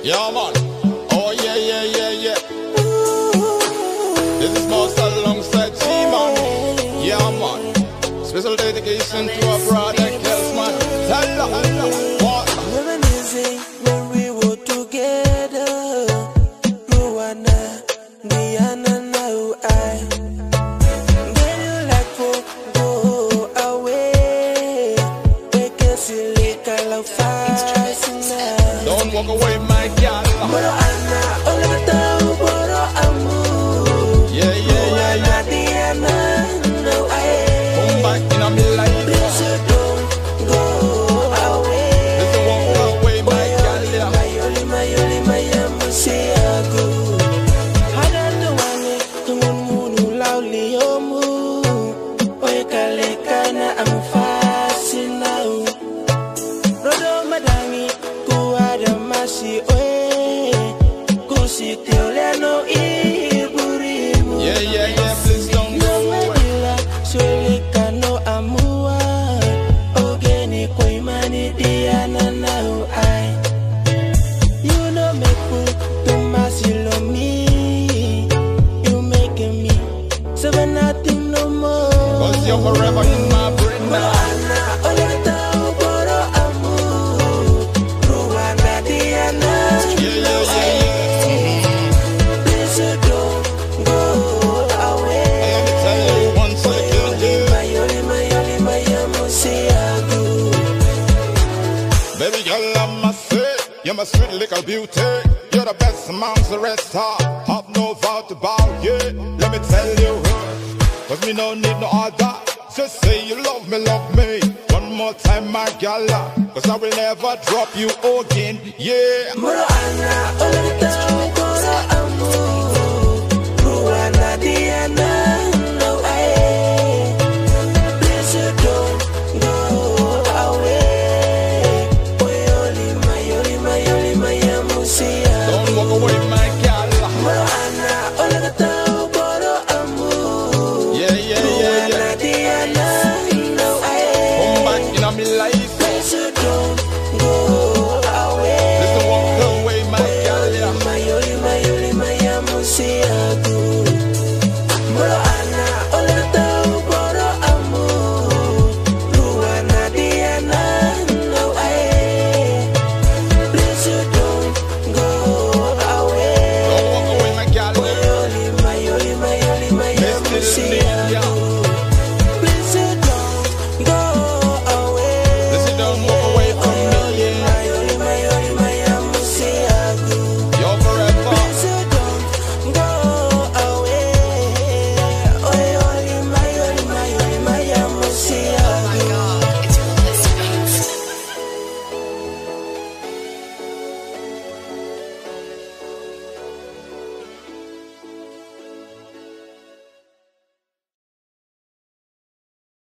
Yeah, man. Oh, yeah, yeah, yeah, yeah. This is Mostin alongside G-Man. Yeah, man. Special dedication to our brother, Kelsman. Hello, hello. What? Reminiscing when we were together. Luana, Diana, now I. When you like to go away, take a silly kind of fast now. Don't walk away, my girl. Boro Anna, all of the Boro Amu. Yeah, yeah, yeah, yeah. Diana, now I. Come back in a me life. Please don't go away. Listen, walk away, my girl. Yeah. My Musiago. Hadando wane, munu lauli omu. Oye kalekana amfasi nau. Rodo madangi, kuada masi oe. Kusi teoleno iburimu. Yeah, yeah, yeah, please don't go away. Suelikano amua. Ogeni kwa imani diana nau ai. You know me put to masilo me. You making me so when nothing no more. Cause you're forever in my brain now. Anna, oleta boro amu. Ruana Diana. Yeah, yeah, yeah, yeah. Please don't go away. Let me tell you one second, yeah. My Musiago. Baby girl, I must say, you're my sweet little beauty. You're the best amongst the rest. Have no doubt about you. Let me tell you, cause me no need no other. Just say you love me, love me. One more time, my girl, cause I will never drop you again. Yeah. Boro Anna, oleta